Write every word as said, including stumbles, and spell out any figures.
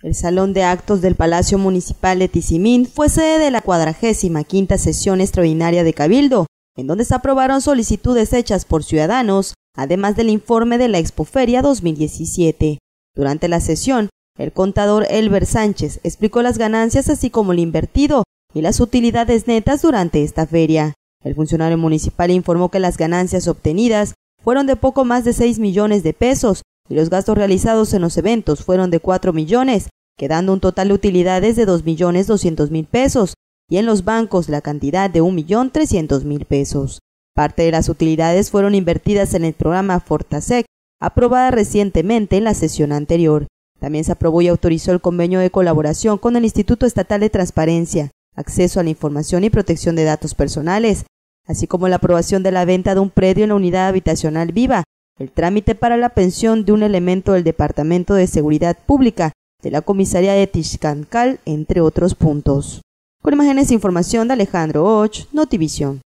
El Salón de Actos del Palacio Municipal de Tizimín fue sede de la cuadragésima quinta sesión extraordinaria de Cabildo, en donde se aprobaron solicitudes hechas por ciudadanos, además del informe de la Expoferia dos mil diecisiete. Durante la sesión, el contador Elber Sánchez explicó las ganancias así como lo invertido y las utilidades netas durante esta feria. El funcionario municipal informó que las ganancias obtenidas fueron de poco más de seis millones de pesos y los gastos realizados en los eventos fueron de cuatro millones, quedando un total de utilidades de dos millones doscientos mil pesos y en los bancos la cantidad de un millón trescientos mil pesos. Parte de las utilidades fueron invertidas en el programa Fortasec, aprobada recientemente en la sesión anterior. También se aprobó y autorizó el convenio de colaboración con el Instituto Estatal de Transparencia, Acceso a la Información y Protección de Datos Personales, así como la aprobación de la venta de un predio en la unidad habitacional Viva, el trámite para la pensión de un elemento del Departamento de Seguridad Pública de la Comisaría de Tixcáncal, entre otros puntos. Con imágenes e información de Alejandro Och, Notivisión.